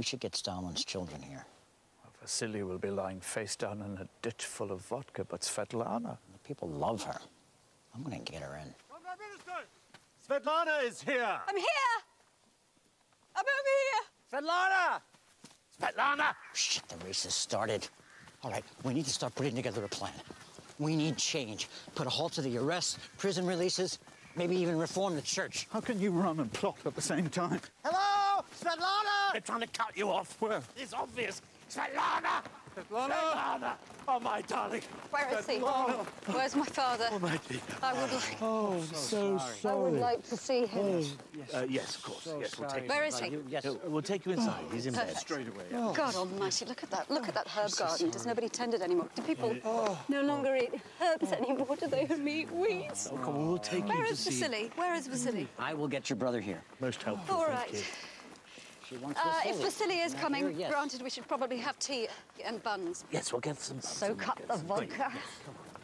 We should get Stalin's children here. Well, Vasily will be lying face down in a ditch full of vodka, but Svetlana... The people love her. I'm gonna get her in. Prime Minister! Svetlana is here! I'm here! I'm over here! Svetlana! Svetlana! Shit, the race has started. All right, we need to start putting together a plan. We need change. Put a halt to the arrests, prison releases, maybe even reform the church. How can you run and plot at the same time? Hello! Svetlana! They're trying to cut you off. Where? It's obvious. Svetlana! Svetlana! Oh, my darling. Where is he? Where's my father? Oh, my dear. I would like... Oh, so I would like to see him. yes, of course. Yes, we'll take Where is he? Yes. We'll take you inside. He's in bed. Perfect. Straight away. God almighty, look at that. Look at that herb garden. Does nobody tend it anymore? Do people no longer eat herbs anymore? Do they only eat weeds? Oh, come on, we'll take Where you to is see... Vasily? Where is Vasily? I will get your brother here. Most helpful, All thank right. you. She wants If Vasily is Not coming, here, yes. granted, we should probably have tea and buns. Yes, we'll get some... So cut the vodka. Come on.